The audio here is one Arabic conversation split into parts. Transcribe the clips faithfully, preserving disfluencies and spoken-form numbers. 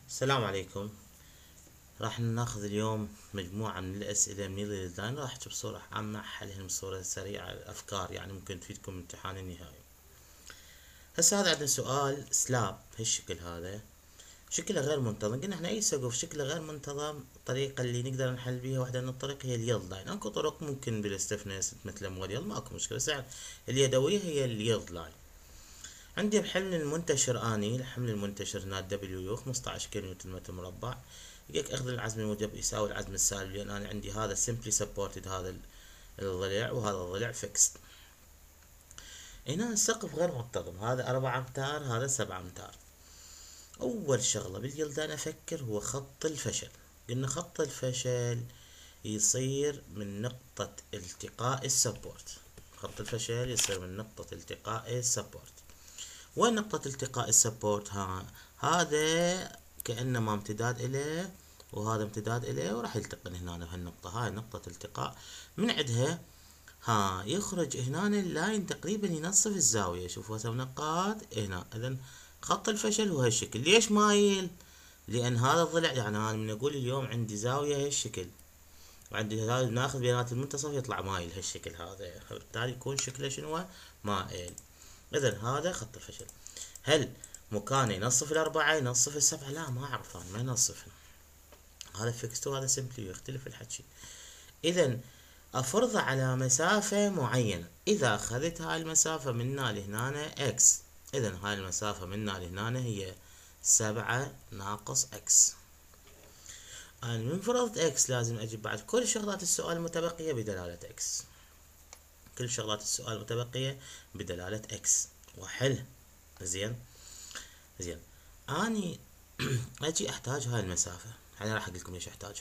السلام عليكم. راح ناخذ اليوم مجموعة من الأسئلة من الديزاين، راح أحكي بصورة عامة حلهم بصورة سريعة الأفكار، يعني ممكن تفيدكم امتحان النهائي. هسه هذا عندنا سؤال سلاب هالشكل هذا، شكله غير منتظم. قلنا احنا اي سقف شكله غير منتظم، الطريقة اللي نقدر نحل بيها واحدة من الطرق هي اليلد لاين. اكو طرق ممكن بالاستفناس مثل مو اليلد، ماكو مشكلة، بس يعني اليدوية هي اليلد لاين. عندي بحمل المنتشر اني الحمل المنتشر هنا دبليو يو خمسطعش كيلو نيوتن متر مربع. يجيك اخذ العزم الموجب يساوي العزم السالب، لان انا عندي هذا سمبلي سبورتد، هذا الضلع وهذا الضلع فيكست. هنا السقف غير منتظم، هذا أربعة امتار هذا سبعة امتار. اول شغلة بالجلدان افكر هو خط الفشل. قلنا خط الفشل يصير من نقطة التقاء السبورت. خط الفشل يصير من نقطة التقاء السبورت. وين نقطة التقاء السبورت؟ ها هذا كأنما امتداد إليه وهذا امتداد إليه، وراح يلتقن هنا بهالنقطة. هاي نقطة التقاء، من عندها ها يخرج هنا اللاين تقريبا ينصف الزاوية. شوفوا هسه نقاط هنا. إذا خط الفشل هو هالشكل. ليش مايل؟ لأن هذا الضلع، يعني أنا من أقول اليوم عندي زاوية هالشكل، وعندي هذا ناخذ بيانات المنتصف يطلع مايل هالشكل هذا، فبالتالي يكون شكله شنو؟ مائل. إذا هذا خط الفشل. هل مكانه ينصف الأربعة ينصف السبعة؟ لا، ما أعرف أنا، ما ينصفها. هذا فيكست وهذا سمبلي، يختلف الحكي. إذا أفرض على مسافة معينة. إذا أخذت هاي المسافة من هنا لهنا إكس، إذا هاي المسافة من هنا لهنا هي سبعة ناقص إكس. أنا من فرضت إكس لازم أجيب بعد كل شغلات السؤال المتبقية بدلالة إكس. كل شغلات السؤال المتبقية بدلالة إكس وحل. زين زين اني اجي احتاج هاي المسافة. انا راح اقول لكم ليش احتاجها.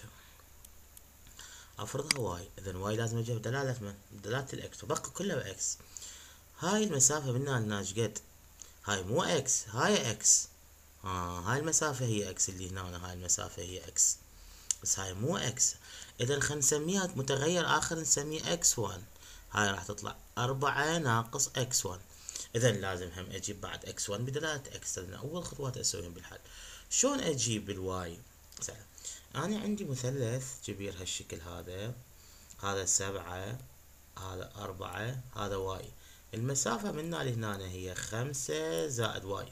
افرضها واي، اذا واي لازم اجيب دلالة من دلالة الاكس، وبقى كلها باكس. هاي المسافة من هنا لهنا قد؟ هاي مو اكس، هاي اكس. اه هاي المسافة هي اكس اللي هنا، هاي المسافة هي اكس، بس هاي مو اكس. اذا خلينا نسميها متغير اخر، نسميه اكس واحد. هاي راح تطلع أربعة ناقص اكس واحد. اذا لازم هم اجيب بعد اكس واحد بدلالة اكس. لان اول خطوات اسويهم بالحل. شلون اجيب الواي؟ سهل. انا عندي مثلث كبير هالشكل هذا، هذا سبعة هذا أربعة هذا واي. المسافة من هنا لهنا هي خمسة زائد واي.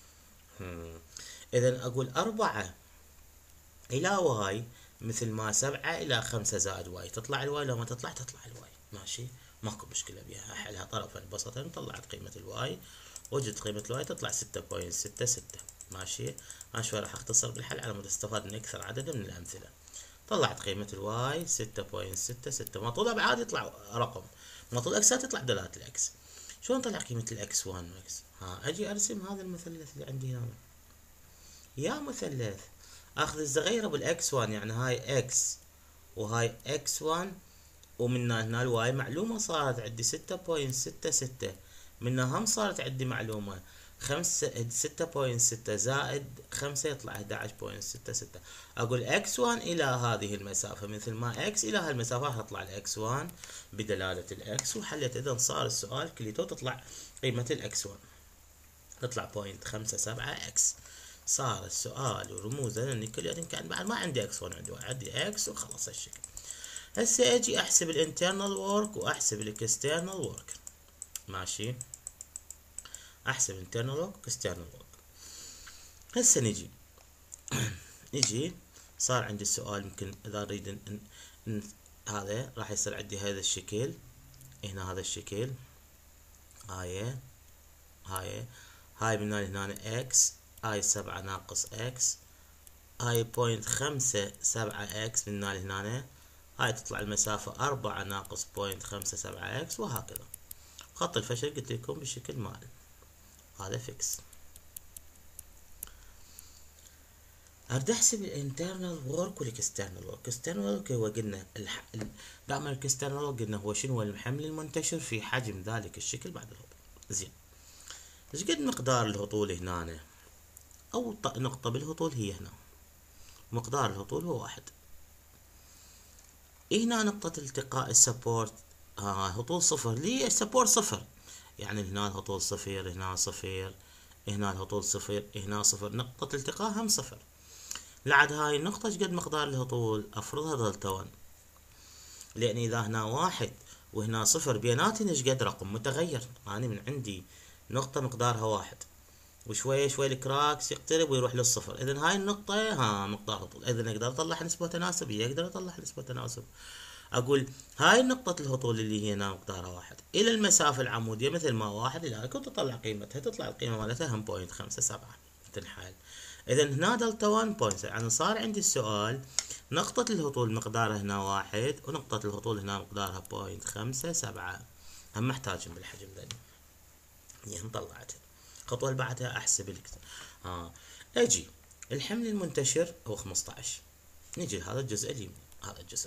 اذا اقول أربعة الى واي مثل ما سبعة الى خمسة زائد واي. تطلع الواي؟ لو ما تطلع تطلع الواي، ماشي، ماكو مشكلة بيها. احلها طرفا بسطا، طلعت قيمة الواي، وجدت قيمة الواي تطلع ستة بوينت ستة ستة. ماشي. انا شوي راح اختصر بالحل على مود استفاد من اكثر عدد من الامثلة. طلعت قيمة الواي ستة بوينت ستة ستة. مطلوب ابعاد يطلع رقم، مطلوب اكسات يطلع دلالة الاكس. شلون طلع قيمة الاكس واحد واكس؟ ها اجي ارسم هذا المثلث اللي عندي هنا. يا مثلث اخذ الصغيرة بالاكس واحد، يعني هاي اكس وهاي اكس واحد، ومن هنا الواي معلومة صارت عندي ستة بوينت ستة ستة. منها هم صارت عندي معلومة خمسة ستة بوينت ستة زائد خمسة يطلع احدعش بوينت ستة ستة. اقول اكس واحد الى هذه المسافة، مثل ما اكس الى هالمسافة راح تطلع الاكس واحد بدلالة الاكس. وحليت. اذا صار السؤال كليته تطلع قيمة الاكس واحد تطلع بوينت خمسة سبعة اكس. صار السؤال ورموزه لان كلياتهم كان بعد ما عندي اكس واحد، عندي عندي اكس وخلص هالشكل. هسه اجي احسب الانترنال وورك واحسب الاكسترنال وورك. ماشي. احسب internal work واكسترنال وورك. هسه نجي نجي صار عندي السؤال. يمكن اذا اريد إن إن إن هذا راح يصير عندي هذا الشكل هنا، هذا الشكل. هاي هاي هاي من هنا لهنا اكس، هاي سبعة ناقص اكس، هاي بوينت خمسة سبعة اكس من هنا لهنا. هاي تطلع المسافة أربعة ناقص بوينت خمسة سبعة اكس، وهكذا. خط الفشل قلت لكم بالشكل مال هذا فيكس. اريد احسب الانترنال وورك والاكسترنال وورك. الاكسترنال وورك هو قلنا الح... دائما الاكسترنال وورك قلنا هو شنو؟ هو الحمل المنتشر في حجم ذلك الشكل بعد الهبوط. زين، ايش قد مقدار الهطول هنا؟ اول نقطة بالهطول هي هنا، مقدار الهطول هو واحد. هنا نقطة التقاء السبورت، آه هطول صفر. ليه السبورت صفر؟ يعني هنا الهطول صفر، هنا صفر، هنا الهطول صفر، هنا صفر، نقطة التقاء هم صفر. لعد هاي النقطة ايش قد مقدار الهطول؟ افرضها دلتا واحد، لان اذا هنا واحد وهنا صفر بيناتهم ايش قد رقم متغير. انا من عندي نقطة مقدارها واحد وشوية شوي الكراكس يقترب ويروح للصفر، اذا هاي النقطة ها مقدار هطول، اذا اقدر اطلع نسبة تناسبية، اقدر اطلع نسبة تناسب. اقول هاي نقطة الهطول اللي هي هنا مقدارها واحد الى المسافة العمودية مثل ما واحد الى كنت تطلع قيمتها، تطلع القيمة مالتها هم بوينت خمسة سبعة تنحل. اذا هنا دلتا واحد بوينت، يعني صار عندي السؤال نقطة الهطول مقدارها هنا واحد ونقطة الهطول هنا مقدارها بوينت خمسة سبعة، هم محتاجين بالحجم ذا. يعني طلعتها. الخطوة اللي بعدها احسب الكت... اه اجي الحمل المنتشر هو خمسطعش، نجي لهذا الجزء اليمين، هذا الجزء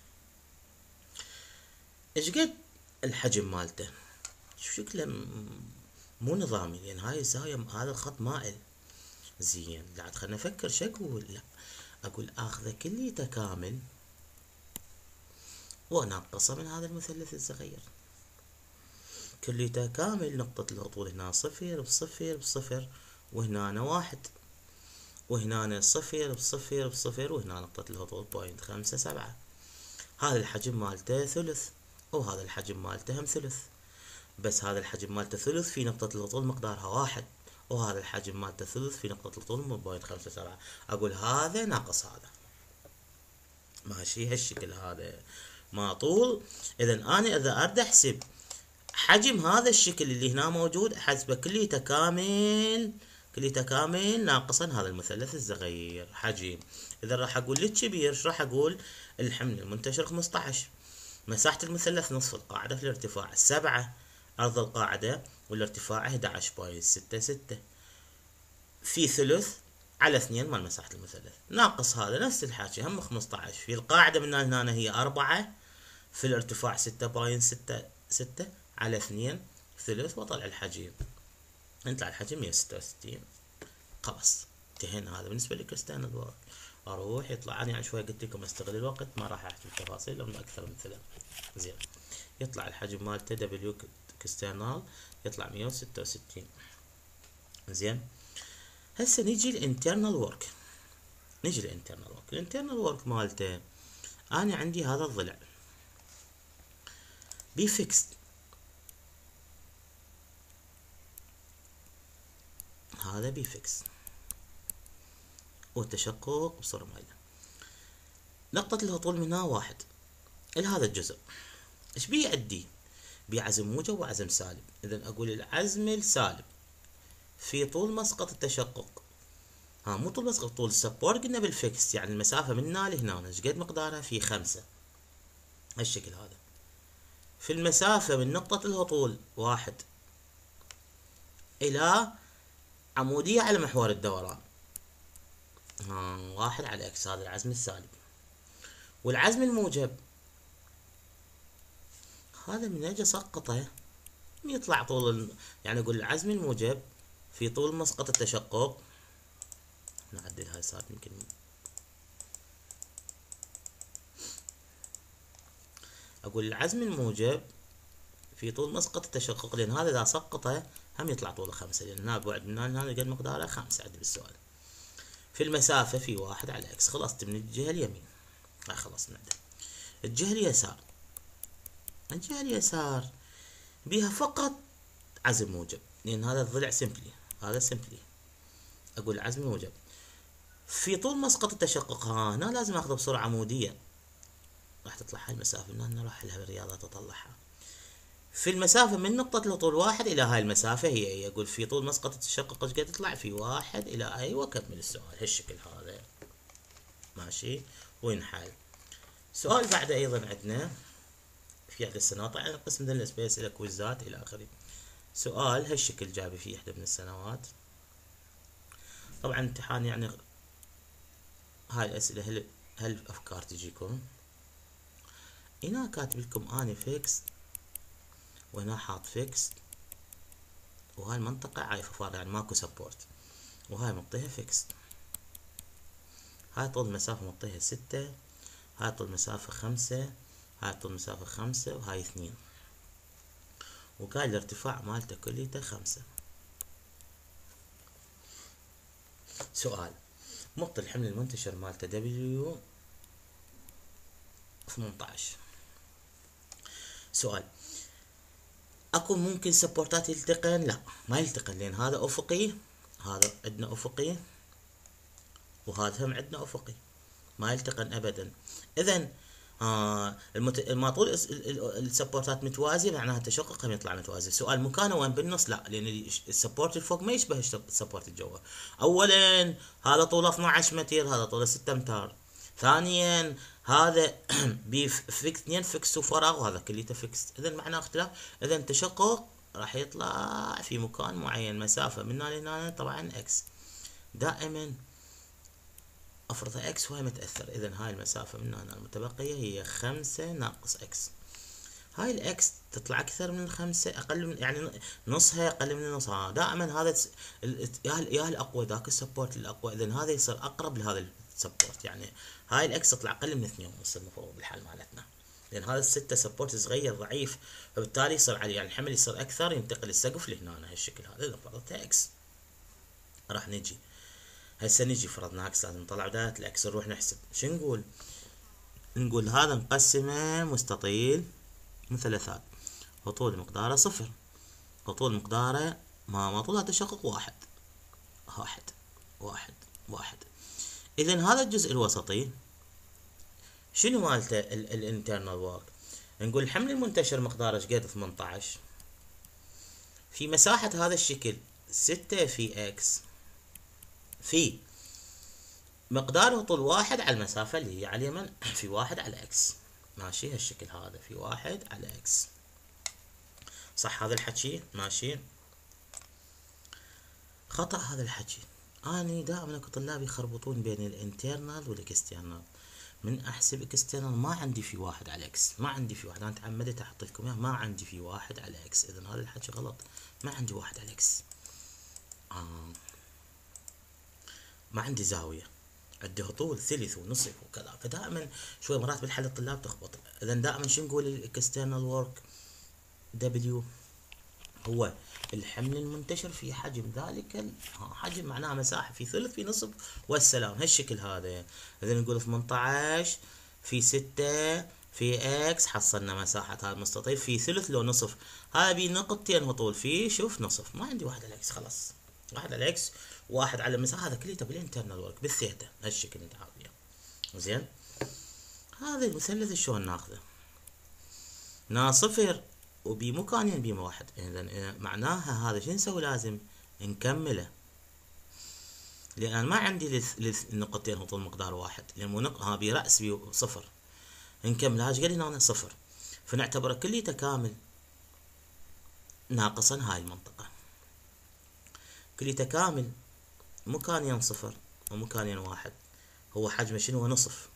ايش قد الحجم مالته؟ شوف شكله مو نظامي، لان هاي الزاوية هذا الخط مائل. زين لا خلنا نفكر شو اقول. لا اقول اخذه كليته كامل وناقصه من هذا المثلث الصغير كليته كامل. نقطة الهطول هنا صفر بصفر بصفر وهنا واحد، وهنا صفر بصفر بصفر وهنا نقطة الهطول بوينت خمسة سبعة. هذا الحجم مالته ثلث وهذا الحجم مالته هم ثلث، بس هذا الحجم مالته ثلث في نقطة الهطول مقدارها واحد، وهذا الحجم مالته ثلث في نقطة الهطول بوينت خمسة سبعة. اقول هذا ناقص هذا، ماشي هالشكل هذا ما طول. اذا انا اذا اريد احسب حجم هذا الشكل اللي هنا موجود احسبه كليته كامل، كليته كامل ناقصا هذا المثلث الصغير حجم. اذا راح اقول للكبير ايش راح اقول؟ الحمل المنتشر خمسطعش، مساحة المثلث نصف القاعدة في الارتفاع سبعة، أرض القاعدة والارتفاع احد عشر فاصلة ستة ستة في ثلث على اثنين مال مساحة المثلث، ناقص هذا نفس الحكي هم خمسطعش. في القاعدة من هنا هي أربعة، في الارتفاع ستة فاصلة ستة ستة على اثنين ثلث، وطلع الحجم يطلع الحجم مية وستة وستين. خلاص انتهينا. هذا بالنسبة لكريستيانال وورك. اروح يطلع انا يعني شوي قلت لكم استغل الوقت ما راح احكي التفاصيل لانه اكثر من ثلاث. زين يطلع الحجم مالته دبليو كريستيانال يطلع مية وستة وستين. زين هسه نيجي الانترنال ورك. نيجي الانترنال ورك. الانترنال ورك مالته انا عندي هذا الضلع بي فيكست، هذا بي فيكس والتشقق بصورة مايلة. نقطة الهطول من هنا واحد لهذا الجزء ايش بيه عندي؟ بيه عزم موجب وعزم سالب. اذا اقول العزم السالب في طول مسقط التشقق، ها مو طول مسقط، طول السبورت قلنا بالفيكس، يعني المسافة من هنا لهنا ايش قد مقدارها؟ في خمسة هالشكل هذا. في المسافة من نقطة الهطول واحد الى عمودية على محور الدوران، ها واحد على اكس، هذا العزم السالب. والعزم الموجب هذا من اجي اسقطه يطلع طول، يعني اقول العزم الموجب في طول مسقط التشقق، نعدل هاي صار يمكن، اقول العزم الموجب في طول مسقط التشقق، لان هذا اذا سقطه هم يطلع طوله خمسة، لان هنا بعد من هنا قد مقداره خمسة عندي بالسؤال. في المسافة في واحد على اكس. خلصت من الجهة اليمين، لا خلاص نعدل. الجهة اليسار، الجهة اليسار بيها فقط عزم موجب، لان هذا الضلع سمبلي، هذا سمبلي. اقول العزم الموجب في طول مسقط التشقق، ها هنا لازم اخذه بصورة عمودية، راح تطلع هاي المسافة من هنا راح لها بالرياضة تطلعها. في المسافة من نقطة الهطول واحد إلى هاي المسافة هي هي أقول في طول مسقط التشقق ايش قد تطلع؟ في واحد إلى أي، وأكمل السؤال هالشكل هذا ماشي وينحل. سؤال بعده أيضا عندنا في إحدى السنوات، طبعا قسم ذا الأسئلة أسئلة كويزات إلى آخره. سؤال هالشكل جابي في إحدى من السنوات، طبعا امتحان يعني هاي الأسئلة هل هل أفكار تجيكم. هنا كاتب لكم أنا فيكس وهنا حاط فيكس، وهاي المنطقة عايفة فارغة يعني ماكو سبورت، وهاي مطيها فيكس. هاي طول المسافة مطيها ستة، هاي طول المسافة خمسة، هاي طول المسافة خمسة، وهاي اثنين، وقال الارتفاع مالته كليته خمسة. سؤال نقطة الحمل المنتشر مالته دبليو ثمنتاش. سؤال: اكو ممكن سبورتات يلتقن؟ لا ما يلتقن، لان هذا افقي، هذا عندنا افقي، وهذا هم عندنا افقي، ما يلتقن ابدا. اذا آه المت... ما طول السبورتات متوازيه معناها تشققهم يطلع متوازي. سؤال: مكانه وين بالنص؟ لا، لان السبورت الفوق ما يشبه السبورت الجوا. اولا هذا طوله اثناعش متر، هذا طوله ستة امتار. ثانيا هذا بفكس اثنين فيكس وفراغ، وهذا كليته فيكس، اذا معناه اختلاف. اذا تشقق راح يطلع في مكان معين، مسافه من هنا لهنا طبعا اكس. دائما افرض اكس وهي متاثر، اذا هاي المسافه من هنا المتبقيه هي خمسة ناقص اكس. هاي الاكس تطلع اكثر من خمسة، اقل من يعني نصها، اقل من نصها. دائما هذا يا يا الاقوى ذاك السبورت الاقوى، اذا هذا يصير اقرب لهذا السبورت. يعني هاي الاكس تطلع اقل من اثنين ونص المفروض بالحال مالتنا، لان هذا الستة سبورت صغير ضعيف، فبالتالي يصير عليه يعني الحمل يصير اكثر، ينتقل السقف لهنا هالشكل هذا. اذا فرضتها اكس راح نجي هسه نجي فرضنا اكس، لازم نطلع بداية الاكس نروح نحسب. شو نقول؟ نقول هذا مقسمه مستطيل مثلثات، وطول مقداره صفر، وطول مقداره ما ما طولها تشقق واحد واحد واحد واحد. اذا هذا الجزء الوسطي شنو مالته الانترنال وورك؟ نقول الحمل المنتشر مقداره ايش قد؟ ثمنتاش، في مساحة هذا الشكل ستة في اكس، في مقداره طول واحد على المسافة اللي هي على اليمن، في واحد على اكس. ماشي هالشكل هذا، في واحد على اكس. صح هذا الحكي؟ ماشي. خطأ هذا الحكي. اني دائما اكو طلاب يخربطون بين الانترنال والاكسترنال. من احسب اكسترنال ما عندي في واحد على اكس، ما عندي في واحد، انا تعمدت احط لكم اياه، ما عندي في واحد على اكس. اذا هذا الحكي غلط، ما عندي واحد على اكس. آه. ما عندي زاوية، عندي هطول ثلث ونصف وكذا، فدائما شوي مرات بالحل الطلاب تخبط. اذا دائما شو نقول؟ الاكسترنال وورك دبليو هو الحمل المنتشر في حجم ذلك، حجم معناها مساحة في ثلث في نصف والسلام، هالشكل هذا. اذا نقول ثمنتاش في ستة في اكس، حصلنا مساحة هذا المستطيل في ثلث لو نصف. هذا بي نقطتين هطول فيه، شوف نصف. ما عندي واحد على اكس، خلاص واحد على اكس واحد على المساحة، هذا كليته بالانترنال ورك بالثيتا، هالشكل انت عارفه. زين، هذا المثلث شلون ناخذه؟ نا صفر وبمكانين بيم واحد، اذا معناها هذا شو نسوي؟ لازم نكمله، لان ما عندي للنقطتين هطول مقدار واحد، لان ها برأس بي صفر. نكملها ايش قال هنا؟ صفر، فنعتبره كليته كامل ناقصا هاي المنطقة. كليته كامل مكانين صفر ومكانين واحد، هو حجمه شنو؟ نصف.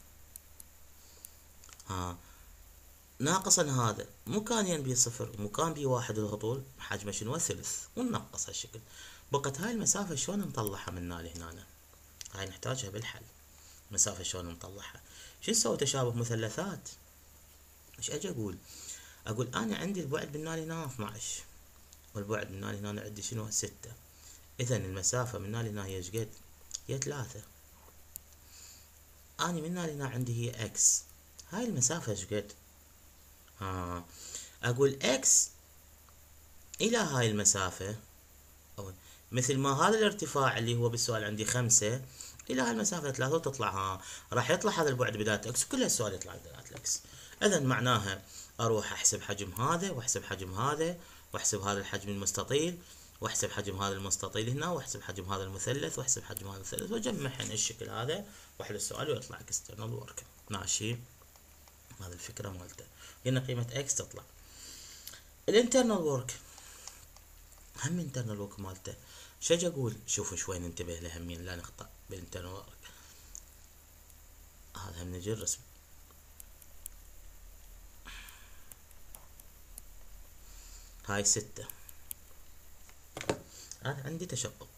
ها ناقصا هذا مكانين بي صفر ومكان بي واحد، الهطول حجمه شنو؟ ثلث، وننقص هالشكل. بقت هاي المسافة شلون نطلعها من هنا لهنا؟ هاي نحتاجها بالحل. مسافة شلون نطلعها؟ شو نسوي؟ تشابه مثلثات. ايش اجي اقول؟ اقول انا عندي البعد من هنا لهنا اثناش، والبعد من هنا لهنا عندي شنو؟ ستة. اذا المسافة من هنا لهنا هي ايش قد؟ هي ثلاثة. اني من هنا لهنا عندي هي اكس، هاي المسافة ايش قد؟ ها اقول اكس الى هاي المسافة، أو مثل ما هذا الارتفاع اللي هو بالسؤال عندي خمسة الى هاي المسافة ثلاثة، وتطلع ها راح يطلع هذا البعد بداية اكس، كل السؤال يطلع بداية الاكس. اذا معناها اروح احسب حجم هذا، واحسب حجم هذا، واحسب هذا الحجم المستطيل، واحسب حجم هذا المستطيل هنا، واحسب حجم هذا المثلث، واحسب حجم هذا المثلث، واجمعهن الشكل هذا، واحل السؤال ويطلع اكسترنال ورك. ماشي، هذه الفكرة مالته. هنا قيمة اكس تطلع. الانترنال ورك هم انترنال ورك مالته شو اجي اقول؟ شوفوا شوي ننتبه لهمين لا نخطأ بالانترنال ورك. هذا هم نجي الرسم. هاي ستة، انا عندي تشقق.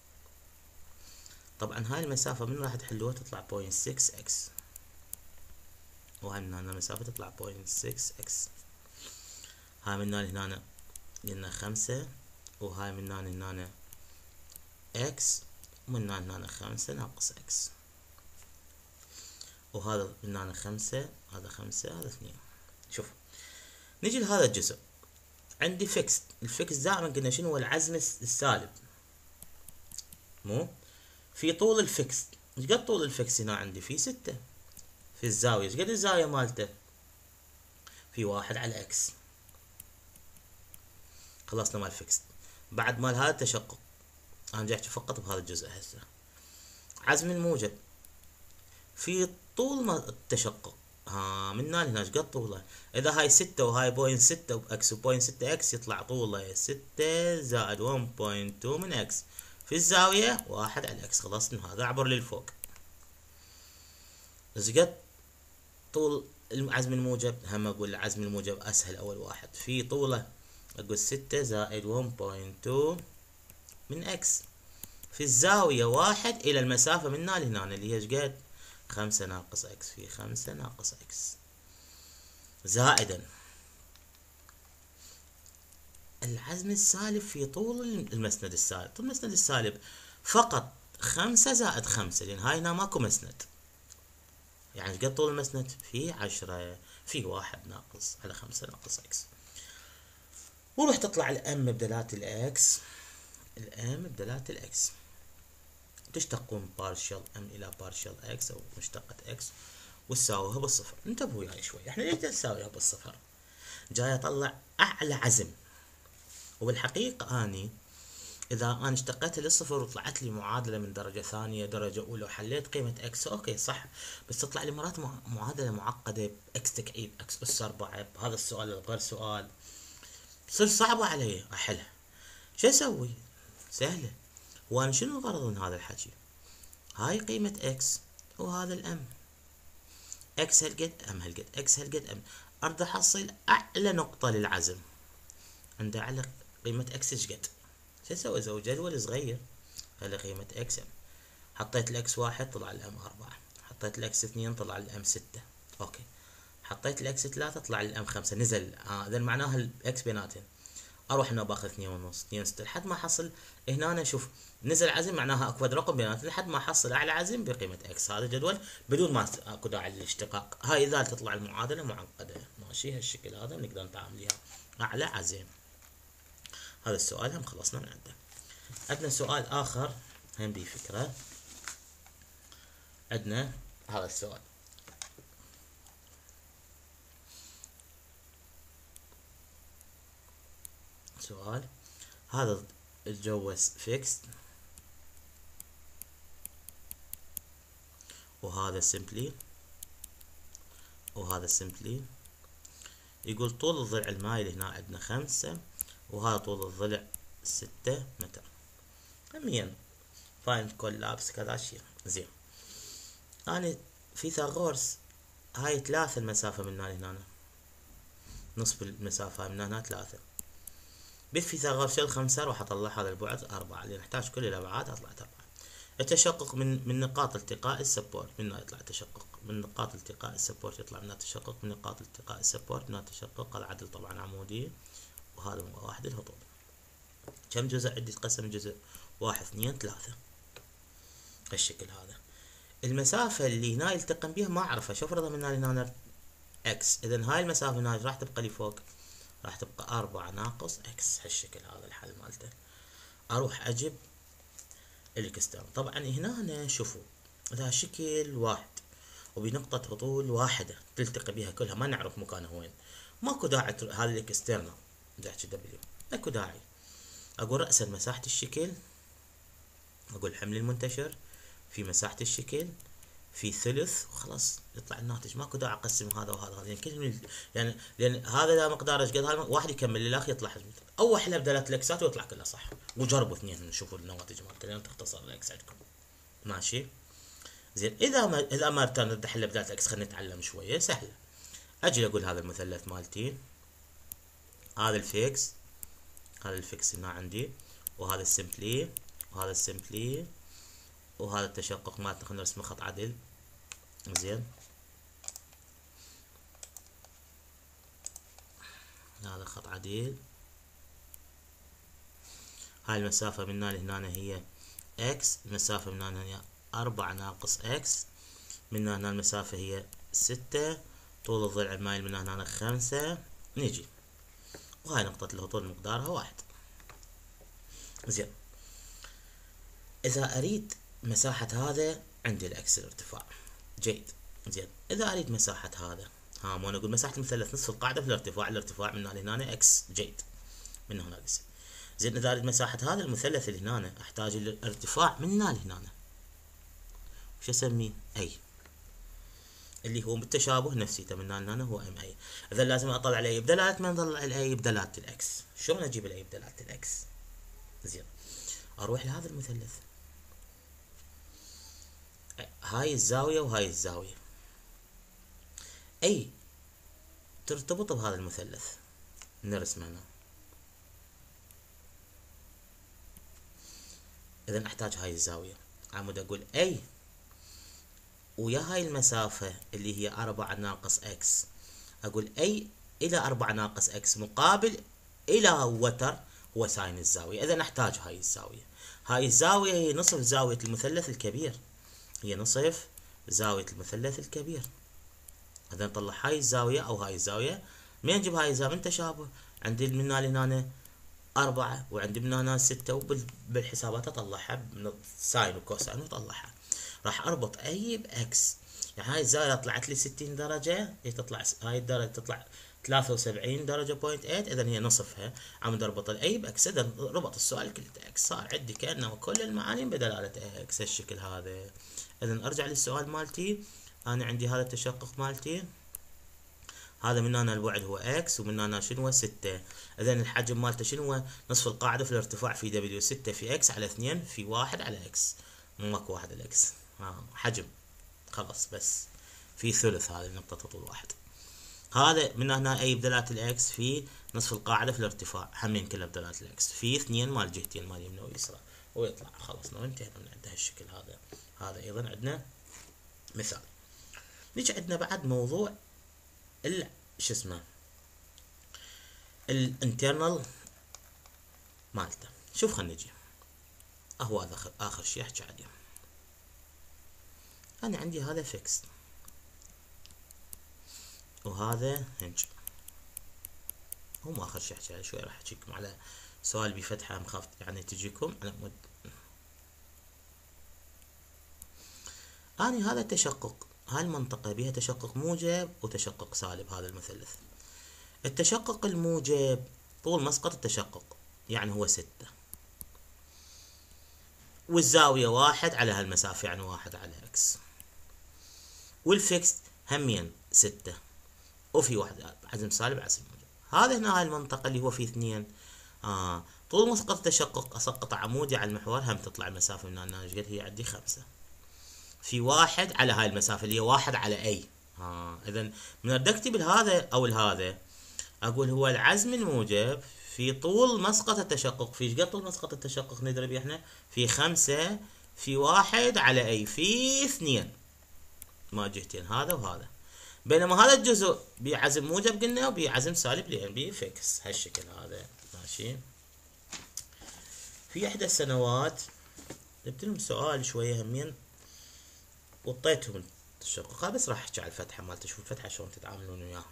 طبعا هاي المسافة من راح تحلوها تطلع بوينت سكس اكس، وهاي من هنا المسافة تطلع بوينت سكس اكس. هاي من هنا لهنا لنا خمسة، وهاي من هنا لهنا اكس، ومن هنا لهنا خمسة ناقص اكس، وهذا من هنا خمسة، هذا خمسة، هذا اثنين. شوف نجي لهذا الجزء، عندي فيكس، الفيكس دائما قلنا شنو هو العزم السالب، مو في طول الفيكس. ايش قد طول الفيكس هنا عندي؟ في ستة. في الزاوية ايش قد الزاوية مالته؟ في واحد على اكس. خلصنا مال الفيكس. بعد مال هذا التشقق، انا جاي احكي فقط بهذا الجزء هسه. عزم الموجب في طول ما التشقق، ها من هنا لهنا ايش قد طوله؟ اذا هاي ستة وهاي بوينت ستة اكس وبوينت ستة اكس، يطلع طوله ستة زائد واحد بوينت اثنين من اكس. في الزاوية واحد على اكس. خلاص من هذا اعبر للفوق. ايش قد طول العزم الموجب؟ هم اقول العزم الموجب اسهل، اول واحد في طوله اقول ستة زائد واحد بوينت اثنين من اكس. في الزاوية واحد الى المسافة من هنا لهنا اللي هي ايش قد؟ خمسة ناقص اكس في خمسة ناقص اكس، زائدا العزم السالب في طول المسند السالب. طول المسند السالب فقط خمسة زائد خمسة، لان هاي هنا ماكو مسند. يعني ايش قد طول المسند؟ في عشرة في واحد ناقص على خمسة ناقص اكس. وروح تطلع الام بدلات الاكس، الام بدلات الاكس تشتقون بارشل ام الى بارشل اكس او مشتقة اكس وتساويها بالصفر. انتبهوا وياي شوي، احنا ليش نساويها بالصفر؟ جاي اطلع اعلى عزم، وبالحقيقة اني اذا انا اشتقيتها للصفر وطلعت لي معادلة من درجة ثانية درجة اولى وحليت قيمة اكس، اوكي صح، بس تطلع لي مرات معادلة معقدة باكس تكعيب اكس اس اربعة بهذا السؤال بغير سؤال، تصير صعبة علي احلها. شو اسوي؟ سهلة. وانا شنو الغرض من هذا الحكي؟ هاي قيمة اكس وهذا الام، اكس هالقد ام هالقد، اكس هالقد ام، اريد احصل اعلى نقطة للعزم عند اعلى قيمة اكس ايش قد. شو اسوي؟ اسوي جدول صغير، خلي قيمة اكس ام، حطيت الاكس واحد طلع الام اربعة، حطيت الاكس اثنين طلع الام ستة، اوكي، حطيت الاكس ثلاثة طلع الام خمسة، نزل هذا آه معناها الاكس بيناتهم. اروح هنا باخذ اثنين ونص اثنين ستة لحد ما احصل هنا. أنا شوف نزل عزم معناها اكو رقم بيناتهم لحد ما احصل اعلى عزم بقيمة اكس. هذا جدول بدون ما اكو داعي للاشتقاق. هاي اذا تطلع المعادلة معقدة ماشي هالشكل هذا بنقدر نتعامل وياه. اعلى عزم. هذا السؤال هم خلصنا من عنده. عندنا سؤال اخر هم بيه فكرة. عندنا هذا السؤال، سؤال هذا الجوز فيكس وهذا سمبلي وهذا سمبلي. يقول طول الضلع المايل هنا عندنا خمسة وهذا طول الضلع ستة متر. همين فايند كولابس كذا شيء. زين أنا فيثاغورس هاي ثلاثة المسافة من هنا لهنا، نصف المسافة من هنا ثلاثة. بالفيثاغورس الخمسة راح أطلع هذا البعد أربعة، اللي نحتاج كل الأبعاد أطلعت أربعة. التشقق من من نقاط التقاء السبورت، من هنا يطلع تشقق من نقاط التقاء السبورت، يطلع منها تشقق من نقاط التقاء السبورت، منها تشقق. هذا عدل طبعا عمودي، وهذا واحد الهطول. كم جزء عندي يتقسم جزء؟ واحد اثنين ثلاثة، هالشكل هذا. المسافة اللي هنا يلتقم بها ما أعرفها، شوف افرض من هنا هنا اكس، إذا هاي المسافة هنا راح تبقى لي فوق، راح تبقى أربعة ناقص اكس، هالشكل هذا الحل مالته. أروح أجيب الاكسترن. طبعا هنا أنا شوفوا إذا شكل واحد وبنقطة هطول واحدة تلتقي بها كلها ما نعرف مكانها وين، ماكو داعي هذا الاكسترنال داعي دبليو، ماكو داعي. اقول رأسا مساحة الشكل، اقول حمل المنتشر في مساحة الشكل في ثلث وخلاص يطلع الناتج. ماكو داعي اقسم هذا وهذا هذا، يعني كل يعني لان هذا لا مقدار ايش قد، هذا واحد يكمل للاخ يطلع حجم. اول حل بدلات الاكسات ويطلع كلها صح، وجربوا اثنين نشوفوا النواتج مالته لان تختصر الاكس عندكم ماشي. زين اذا ما اذا ما ارتنا حل بدلات الاكس خلينا نتعلم شويه سهله. اجي اقول هذا المثلث مالتي، هذا الفيكس، هذا الفيكس هنا عندي، وهذا السمبلي وهذا السمبلي وهذا التشقق مالتنا خلينا نرسمه خط عدل. زين هذا خط عديل. هاي المسافة من هنا لهنا هي اكس، المسافة من هنا هي أربعة ناقص اكس، من هنا المسافة هي ستة، طول الضلع المايل من هنا خمسة. نجي وهاي نقطة الهطول مقدارها واحد. زين، إذا أريد مساحة هذا عندي الإكس الارتفاع. جيد. زين، إذا أريد مساحة هذا، ها مو أنا أقول مساحة المثلث نصف القاعدة في الارتفاع، الارتفاع من هنا لهنا إكس. جيد، من هنا إكس. زين، إذا أريد مساحة هذا المثلث اللي هنا أحتاج الارتفاع من هنا لهنا، وش أسميه؟ أي، اللي هو بالتشابه نفسيته من هنا لهنا هو ام اي. إذا لازم أطلع الأي بدلالة من أطلع الأي بدلالة الإكس. شلون أجيب الأي بدلالة الإكس؟ زين، أروح لهذا المثلث، هاي الزاوية وهاي الزاوية، أي ترتبط بهذا المثلث، نرسم هنا. إذا أحتاج هاي الزاوية، عمود أقول أي ويا هاي المسافة اللي هي أربعة ناقص إكس، أقول أي إلى أربعة ناقص إكس مقابل إلى وتر هو ساين الزاوية. إذا نحتاج هاي الزاوية، هاي الزاوية هي نصف زاوية المثلث الكبير، هي نصف زاوية المثلث الكبير. إذا نطلع هاي الزاوية أو هاي الزاوية، منين نجيب هاي الزاوية؟ من تشابه، عندي من هنا لهنا أربعة وعندي من هنا ستة، وبالحسابات أطلعها من ساين وكوساين وأطلعها. راح أربط أي بإكس، يعني هاي الزاوية طلعت لي ستين درجة، هي تطلع هاي الدرجة تطلع ثلاثة وسبعين درجة بوينت ثمانية، إذا هي نصفها. عم أربط الأي بإكس، إذا ربط السؤال كله إكس، صار عندي كأنه كل المعاني بدلالة إكس الشكل هذا. إذا أرجع للسؤال مالتي، أنا عندي هذا التشقق مالتي، هذا من هنا البعد هو اكس، ومن هنا شنو؟ ستة. اذا الحجم مالته شنو؟ نصف القاعدة في الارتفاع في دبليو، ستة في اكس على اثنين في واحد على اكس، ماكو واحد على اكس، آه حجم خلاص، بس في ثلث هذه النقطة طول واحد. هذا من هنا اي بدلالة الاكس في نصف القاعدة في الارتفاع، همين كلها بدلالة الاكس في اثنين مال جهتين مال يمنى ويسرى، ويطلع خلصنا وانتهينا من عند هالشكل هذا. هذا ايضا عندنا مثال. نيجي عندنا بعد موضوع ال شو اسمه الانترنال مالته. شوف خلينا نجي، اهو هذا اخر, آخر شيء احكي عليه. انا عندي هذا فيكس وهذا هنج، هو ما اخر شيء احكي عليه، شوي راح احكيكم على سؤال بفتحه مخاف يعني تجيكم على مود. اني هذا التشقق، هاي المنطقة بها تشقق موجب وتشقق سالب. هذا المثلث التشقق الموجب طول مسقط التشقق يعني هو ستة، والزاوية واحد على هالمسافة يعني واحد على اكس، والفيكس همين ستة، وفي واحد عزم سالب عزم موجب. هذا هنا هاي المنطقة اللي هو فيه اثنين، آه طول مسقط التشقق اسقط عمودي على المحور، هم تطلع المسافة من هنا ايش قد هي؟ عندي خمسة، في واحد على هاي المسافة اللي هي واحد على اي. آه اذا من اكتب هذا او هذا، اقول هو العزم الموجب في طول مسقط التشقق، في ايش قد طول مسقط التشقق نضرب احنا؟ في خمسة في واحد على اي في اثنين ما جهتين، هذا وهذا. بينما هذا الجزء بعزم موجب قلنا وبعزم سالب لان بي فيكس هالشكل هذا. ماشي. في احدى السنوات جبت لهم سؤال شويه همين وطيتهم التشقق، بس راح احكي على الفتحه مالته، شوف الفتحه شلون تتعاملون وياها.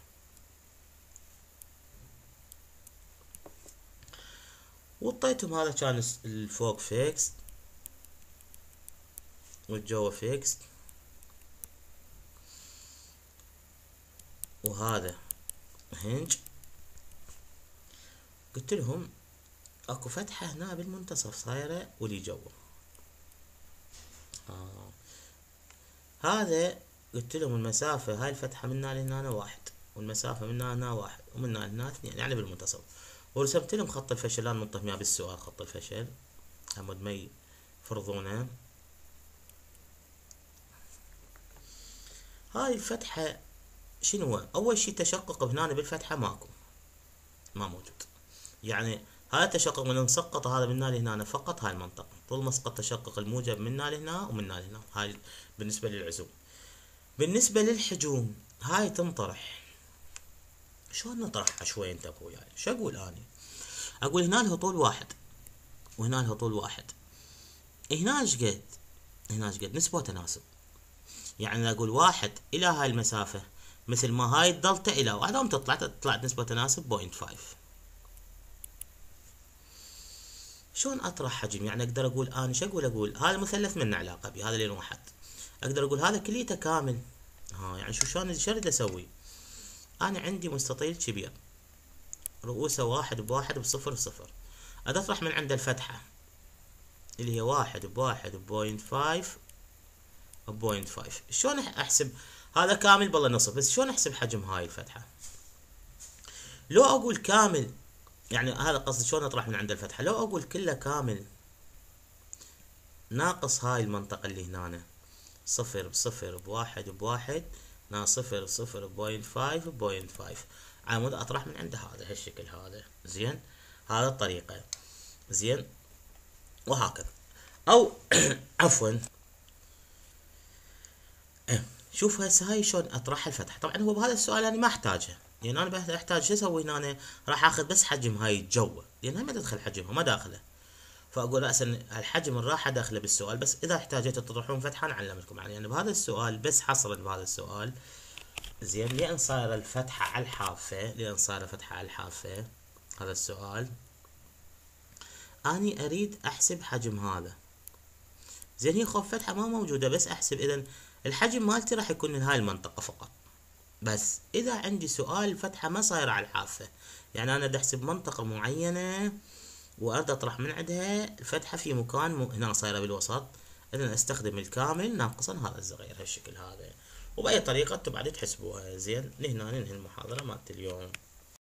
وطيتهم هذا كان الفوق فيكس والجوا فيكس، وهذا هنج. قلت لهم اكو فتحة هنا بالمنتصف صايرة ولي جوا. آه. هذا قلت لهم المسافة هاي الفتحة من هنا لهنا واحد، والمسافة من هنا واحد، ومن هنا لهنا اثنين، يعني بالمنتصف. ورسمت لهم خط الفشل، انا منطهم اياه بالسؤال خط الفشل عمود ما يفرضونه. هاي الفتحة شنو هو؟ اول شي تشقق هنا بالفتحة ماكو، ما موجود، يعني هذا التشقق من نسقط هذا من هنا لهنا فقط هاي المنطقة، طول مسقط تشقق الموجب من هنا لهنا ومن هنا لهنا. هاي بالنسبة للعزوم. بالنسبة للحجوم هاي تنطرح. شلون نطرحها؟ شوي انتبهوا وياي. يعني شو اقول اني؟ اقول هنا له طول واحد وهنا له طول واحد، هنا ايش قد؟ هنا ايش قد؟ نسبة وتناسب. يعني اقول واحد الى هاي المسافة مثل ما هاي الدلتا الى واحد، هم تطلع طلعت نسبة تناسب بوينت فايف. شلون اطرح حجم؟ يعني اقدر اقول انا شو اقول؟ اقول هذا المثلث من علاقة به، هذا لين واحد. اقدر اقول هذا كليته كامل. ها يعني شو شلون شو اريد اسوي؟ انا عندي مستطيل كبير رؤوسه واحد بواحد بصفر بصفر، ادى اطرح من عند الفتحة اللي هي واحد بواحد بوينت فايف بوينت فايف. شلون احسب هذا كامل؟ بالله نصف. بس شلون احسب حجم هاي الفتحة؟ لو اقول كامل، يعني هذا قصدي شلون اطرح من عند الفتحة. لو اقول كله كامل ناقص هاي المنطقة اللي هنا صفر بصفر بواحد بواحد ناقص صفر بصفر بوينت فايف بوينت فايف، على مود اطرح من عند هذا هالشكل هذا. زين، هذا الطريقة. زين، وهكذا. او عفوا، شوف هسه هاي شلون اطرح الفتحة. طبعا هو بهذا السؤال انا ما احتاجها، لان انا بحتاج شو اسوي هنا؟ أنا راح اخذ بس حجم هاي الجوة، لان هاي ما تدخل حجمها، ما داخله. فاقول راسا الحجم الراحة داخله بالسؤال، بس اذا احتاجيتوا تطرحون فتحة نعلمكم. يعني انا بهذا السؤال بس حصرا بهذا السؤال. زين، لان صايره الفتحة على الحافة، لان صايره فتحة على الحافة هذا السؤال، اني اريد احسب حجم هذا. زين، هي خوف فتحة ما موجودة، بس احسب اذا الحجم مالتي راح يكون من هاي المنطقة فقط. بس اذا عندي سؤال فتحة ما صايرة على الحافة، يعني انا بدي احسب منطقة معينة واريد اطرح من عندها الفتحة في مكان م... هنا صايرة بالوسط، اذا استخدم الكامل ناقصا هذا الصغير هالشكل هذا. وبأي طريقة انتم بعد تحسبوها. زين، لهنا ننهي المحاضرة مالت اليوم.